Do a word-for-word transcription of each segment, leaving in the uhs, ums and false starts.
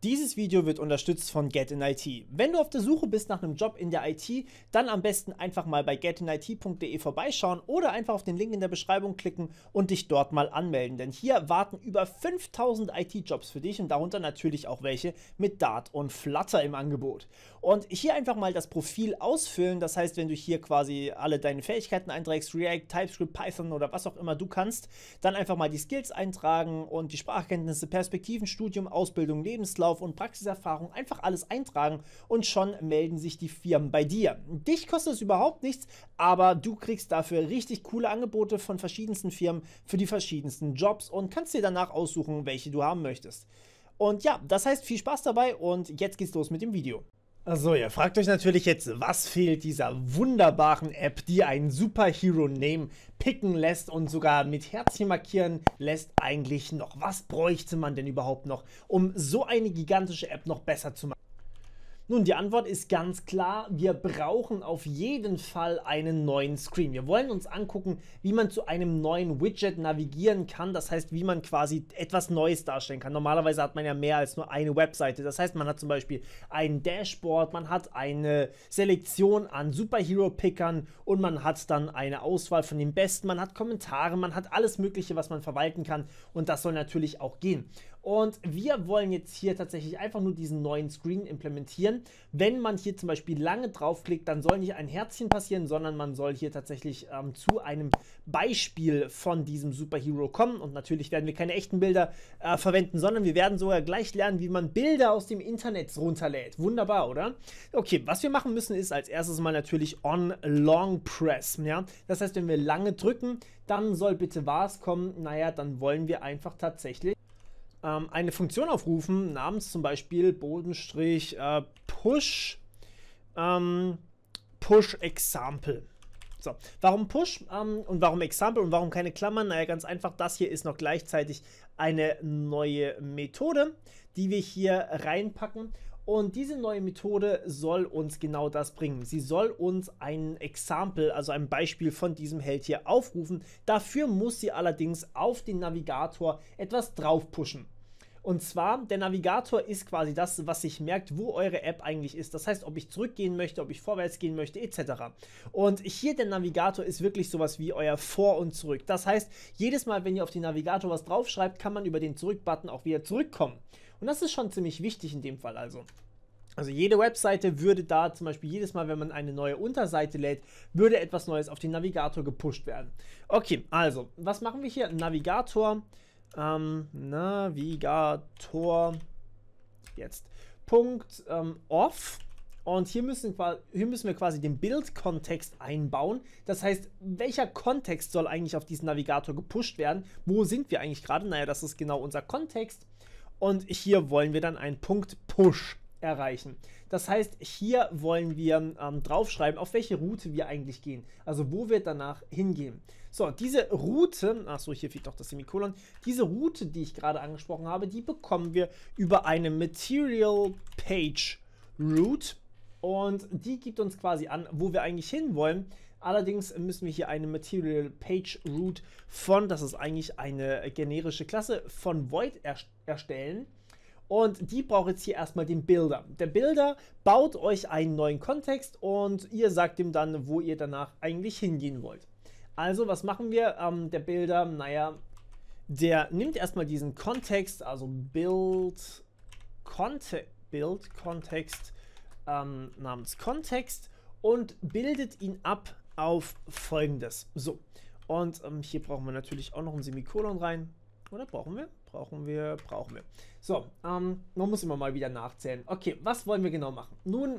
Dieses Video wird unterstützt von Get in I T. Wenn du auf der Suche bist nach einem Job in der I T, dann am besten einfach mal bei get in I T punkt de vorbeischauen oder einfach auf den Link in der Beschreibung klicken und dich dort mal anmelden. Denn hier warten über fünftausend I T-Jobs für dich und darunter natürlich auch welche mit Dart und Flutter im Angebot. Und hier einfach mal das Profil ausfüllen, das heißt, wenn du hier quasi alle deine Fähigkeiten einträgst, React, TypeScript, Python oder was auch immer du kannst, dann einfach mal die Skills eintragen und die Sprachkenntnisse, Perspektiven, Studium, Ausbildung, Lebenslauf und Praxiserfahrung einfach alles eintragen und schon melden sich die Firmen bei dir. Dich kostet es überhaupt nichts, aber du kriegst dafür richtig coole Angebote von verschiedensten Firmen für die verschiedensten Jobs und kannst dir danach aussuchen, welche du haben möchtest. Und ja, das heißt, viel Spaß dabei und jetzt geht's los mit dem Video. Also, ihr fragt euch natürlich jetzt, was fehlt dieser wunderbaren App, die einen Superhero-Name picken lässt und sogar mit Herzchen markieren lässt, eigentlich noch? Was bräuchte man denn überhaupt noch, um so eine gigantische App noch besser zu machen? Nun, die Antwort ist ganz klar, wir brauchen auf jeden Fall einen neuen Screen. Wir wollen uns angucken, wie man zu einem neuen Widget navigieren kann, das heißt, wie man quasi etwas Neues darstellen kann. Normalerweise hat man ja mehr als nur eine Webseite, das heißt, man hat zum Beispiel ein Dashboard, man hat eine Selektion an Superhero-Pickern und man hat dann eine Auswahl von den Besten, man hat Kommentare, man hat alles Mögliche, was man verwalten kann und das soll natürlich auch gehen. Und wir wollen jetzt hier tatsächlich einfach nur diesen neuen Screen implementieren. Wenn man hier zum Beispiel lange draufklickt, dann soll nicht ein Herzchen passieren, sondern man soll hier tatsächlich ähm, zu einem Beispiel von diesem Superhero kommen. Und natürlich werden wir keine echten Bilder äh, verwenden, sondern wir werden sogar gleich lernen, wie man Bilder aus dem Internet runterlädt. Wunderbar, oder? Okay, was wir machen müssen ist als erstes mal natürlich on long press. Ja? Das heißt, wenn wir lange drücken, dann soll bitte was kommen. Naja, dann wollen wir einfach tatsächlich eine Funktion aufrufen, namens zum Beispiel Bodenstrich äh, Push ähm, Push Example. So, warum Push ähm, und warum Example und warum keine Klammern? Naja, ganz einfach, das hier ist noch gleichzeitig eine neue Methode, die wir hier reinpacken. Und diese neue Methode soll uns genau das bringen. Sie soll uns ein Example, also ein Beispiel von diesem Held hier aufrufen. Dafür muss sie allerdings auf den Navigator etwas drauf pushen. Und zwar, der Navigator ist quasi das, was sich merkt, wo eure App eigentlich ist. Das heißt, ob ich zurückgehen möchte, ob ich vorwärts gehen möchte, et cetera. Und hier der Navigator ist wirklich sowas wie euer Vor und Zurück. Das heißt, jedes Mal, wenn ihr auf den Navigator was draufschreibt, kann man über den Zurück-Button auch wieder zurückkommen. Und das ist schon ziemlich wichtig in dem Fall also. Also jede Webseite würde da zum Beispiel jedes Mal, wenn man eine neue Unterseite lädt, würde etwas Neues auf den Navigator gepusht werden. Okay, also, was machen wir hier? Navigator, ähm, Navigator, jetzt, Punkt, ähm, off. Und hier müssen, hier müssen wir quasi den Bildkontext einbauen. Das heißt, welcher Kontext soll eigentlich auf diesen Navigator gepusht werden? Wo sind wir eigentlich gerade? Naja, das ist genau unser Kontext. Und hier wollen wir dann einen Punkt Push erreichen. Das heißt, hier wollen wir ähm, draufschreiben, auf welche Route wir eigentlich gehen. Also wo wir danach hingehen. So, diese Route, achso, hier fehlt doch das Semikolon, diese Route, die ich gerade angesprochen habe, die bekommen wir über eine Material Page Route und die gibt uns quasi an, wo wir eigentlich hin wollen. Allerdings müssen wir hier eine Material Page Route von, das ist eigentlich eine generische Klasse, von Void er erstellen. Und die braucht jetzt hier erstmal den Builder. Der Builder baut euch einen neuen Kontext und ihr sagt ihm dann, wo ihr danach eigentlich hingehen wollt. Also, was machen wir? Ähm, der Builder, naja, der nimmt erstmal diesen Kontext, also Build, Conte Build Kontext ähm, namens Kontext und bildet ihn ab auf Folgendes. So, und ähm, hier brauchen wir natürlich auch noch ein Semikolon rein. Oder brauchen wir? Brauchen wir, brauchen wir. So, ähm, man muss immer mal wieder nachzählen. Okay, was wollen wir genau machen? Nun,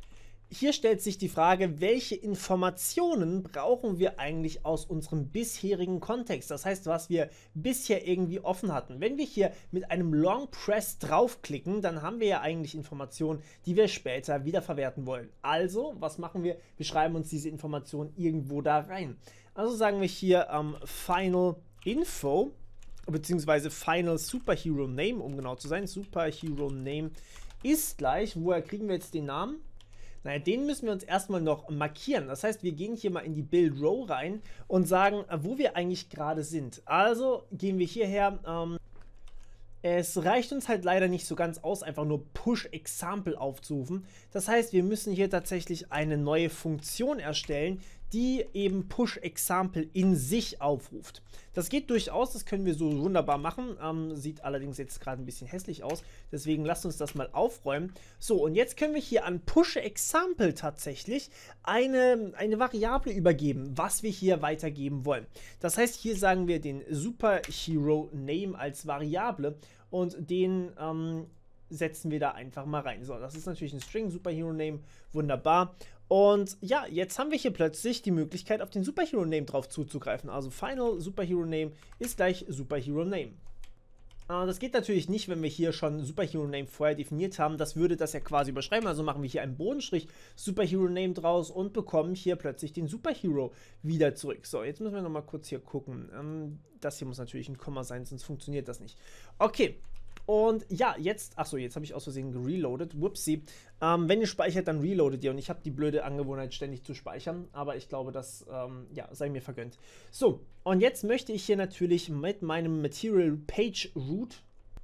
hier stellt sich die Frage, welche Informationen brauchen wir eigentlich aus unserem bisherigen Kontext? Das heißt, was wir bisher irgendwie offen hatten. Wenn wir hier mit einem Long Press draufklicken, dann haben wir ja eigentlich Informationen, die wir später wiederverwerten wollen. Also, was machen wir? Wir schreiben uns diese Informationen irgendwo da rein. Also sagen wir hier ähm, Final Info beziehungsweise Final Superhero Name, um genau zu sein. Superhero Name ist gleich, woher kriegen wir jetzt den Namen? Naja, den müssen wir uns erstmal noch markieren. Das heißt, wir gehen hier mal in die Build Row rein und sagen, wo wir eigentlich gerade sind. Also gehen wir hierher, ähm, Es reicht uns halt leider nicht so ganz aus, einfach nur Push-Example aufzurufen. Das heißt, wir müssen hier tatsächlich eine neue Funktion erstellen, die eben Push-Example in sich aufruft. Das geht durchaus, das können wir so wunderbar machen, ähm, sieht allerdings jetzt gerade ein bisschen hässlich aus, deswegen lasst uns das mal aufräumen. So, und jetzt können wir hier an Push-Example tatsächlich eine, eine Variable übergeben, was wir hier weitergeben wollen. Das heißt, hier sagen wir den Superhero-Name als Variable und den ähm, setzen wir da einfach mal rein. So, das ist natürlich ein String, Superhero-Name, wunderbar. Und ja, jetzt haben wir hier plötzlich die Möglichkeit, auf den Superhero-Name drauf zuzugreifen. Also Final Superhero-Name ist gleich Superhero-Name. Äh, das geht natürlich nicht, wenn wir hier schon Superhero-Name vorher definiert haben. Das würde das ja quasi überschreiben. Also machen wir hier einen Bodenstrich Superhero-Name draus und bekommen hier plötzlich den Superhero wieder zurück. So, jetzt müssen wir nochmal kurz hier gucken. Ähm, das hier muss natürlich ein Komma sein, sonst funktioniert das nicht. Okay. Und ja, jetzt, achso, jetzt habe ich aus Versehen gereloadet, whoopsie. Ähm, wenn ihr speichert, dann reloadet ihr und ich habe die blöde Angewohnheit, ständig zu speichern, aber ich glaube, das, ähm, ja, sei mir vergönnt. So, und jetzt möchte ich hier natürlich mit meinem Material Page Root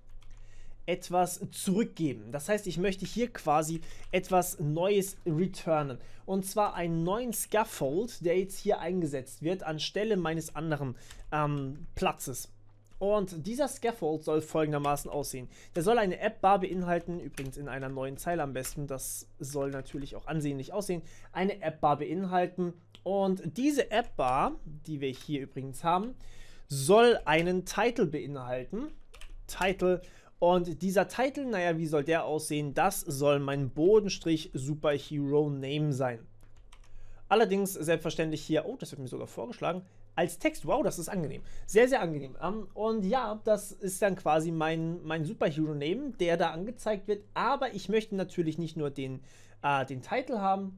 etwas zurückgeben. Das heißt, ich möchte hier quasi etwas Neues returnen. Und zwar einen neuen Scaffold, der jetzt hier eingesetzt wird, anstelle meines anderen ähm, Platzes. Und dieser Scaffold soll folgendermaßen aussehen. Der soll eine App-Bar beinhalten, übrigens in einer neuen Zeile am besten, das soll natürlich auch ansehnlich aussehen, eine App-Bar beinhalten. Und diese App-Bar, die wir hier übrigens haben, soll einen Title beinhalten. Title. Und dieser Title, naja, wie soll der aussehen? Das soll mein Bodenstrich Superhero Name sein. Allerdings selbstverständlich hier, oh, das wird mir sogar vorgeschlagen, als Text. Wow, das ist angenehm. Sehr, sehr angenehm. Um, und ja, das ist dann quasi mein, mein Superhero-Name, der da angezeigt wird. Aber ich möchte natürlich nicht nur den, äh, den Titel haben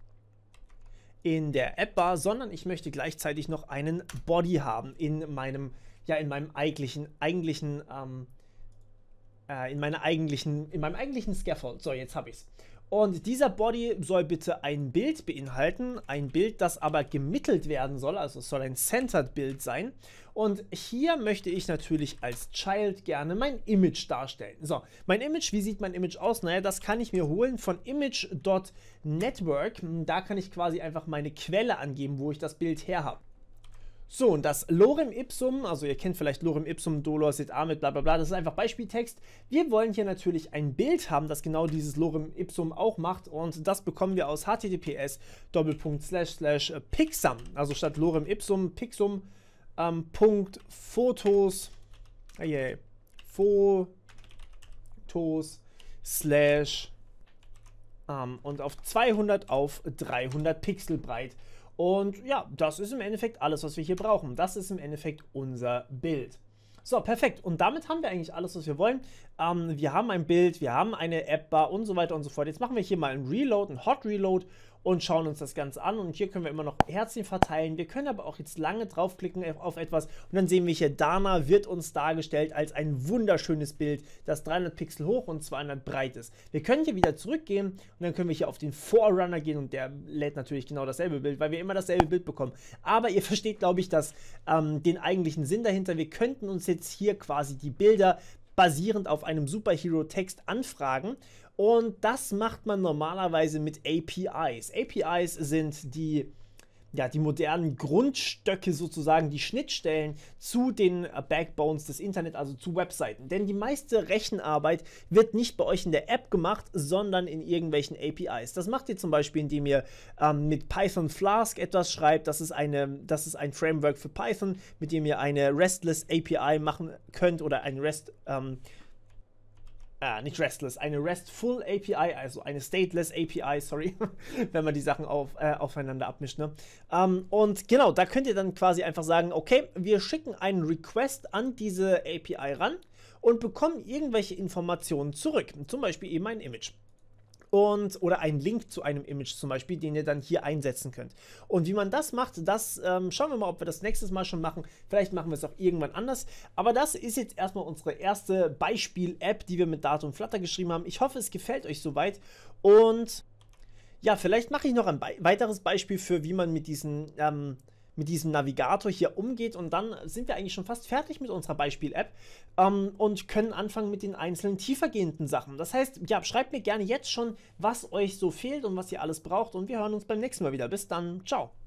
in der App-Bar, sondern ich möchte gleichzeitig noch einen Body haben in meinem, ja, in meinem eigentlichen, eigentlichen, ähm, äh, in meiner eigentlichen, in meinem eigentlichen Scaffold. So, jetzt habe ich es. Und dieser Body soll bitte ein Bild beinhalten, ein Bild, das aber gemittelt werden soll, also es soll ein Centered Bild sein. Und hier möchte ich natürlich als Child gerne mein Image darstellen. So, mein Image, wie sieht mein Image aus? Naja, das kann ich mir holen von image Punkt network. Da kann ich quasi einfach meine Quelle angeben, wo ich das Bild her habe. So, und das Lorem Ipsum, also ihr kennt vielleicht Lorem Ipsum, Dolor, Sit Amit, bla bla bla, das ist einfach Beispieltext. Wir wollen hier natürlich ein Bild haben, das genau dieses Lorem Ipsum auch macht und das bekommen wir aus https Doppelpunkt slash slash pixum, also statt Lorem Ipsum, Pixum, ähm, Punkt Fotos, ah yeah, Fotos, slash, ähm, und auf zweihundert auf dreihundert Pixel breit. Und ja, das ist im Endeffekt alles, was wir hier brauchen. Das ist im Endeffekt unser Bild. So, perfekt. Und damit haben wir eigentlich alles, was wir wollen. Ähm, wir haben ein Bild, wir haben eine App-Bar und so weiter und so fort. Jetzt machen wir hier mal einen Reload, einen Hot Reload und schauen uns das Ganze an. Und hier können wir immer noch Herzchen verteilen. Wir können aber auch jetzt lange draufklicken auf etwas. Und dann sehen wir hier, Dana wird uns dargestellt als ein wunderschönes Bild, das dreihundert Pixel hoch und zweihundert breit ist. Wir können hier wieder zurückgehen und dann können wir hier auf den Forerunner gehen. Und der lädt natürlich genau dasselbe Bild, weil wir immer dasselbe Bild bekommen. Aber ihr versteht, glaube ich, dass, ähm, den eigentlichen Sinn dahinter. Wir könnten uns jetzt hier quasi die Bilder basierend auf einem Superhero-Text anfragen. Und das macht man normalerweise mit A P Is. A P Is sind die, ja, die modernen Grundstöcke sozusagen, die Schnittstellen zu den Backbones des Internet, also zu Webseiten. Denn die meiste Rechenarbeit wird nicht bei euch in der App gemacht, sondern in irgendwelchen A P Is. Das macht ihr zum Beispiel, indem ihr ähm, mit Python Flask etwas schreibt. Das ist, eine, das ist ein Framework für Python, mit dem ihr eine RESTless A P I machen könnt oder ein REST ähm, Ah, nicht RESTless, eine RESTful A P I, also eine Stateless A P I, sorry, wenn man die Sachen auf, äh, aufeinander abmischt. Ne? Ähm, und genau, da könnt ihr dann quasi einfach sagen, okay, wir schicken einen Request an diese A P I ran und bekommen irgendwelche Informationen zurück, zum Beispiel eben ein Image. Und, oder einen Link zu einem Image zum Beispiel, den ihr dann hier einsetzen könnt. Und wie man das macht, das ähm, schauen wir mal, ob wir das nächstes Mal schon machen. Vielleicht machen wir es auch irgendwann anders. Aber das ist jetzt erstmal unsere erste Beispiel-App, die wir mit Dart und Flutter geschrieben haben. Ich hoffe, es gefällt euch soweit. Und ja, vielleicht mache ich noch ein Be- weiteres Beispiel für, wie man mit diesen, ähm, mit diesem Navigator hier umgeht und dann sind wir eigentlich schon fast fertig mit unserer Beispiel-App ähm, und können anfangen mit den einzelnen tiefergehenden Sachen. Das heißt, ja, schreibt mir gerne jetzt schon, was euch so fehlt und was ihr alles braucht und wir hören uns beim nächsten Mal wieder. Bis dann, ciao!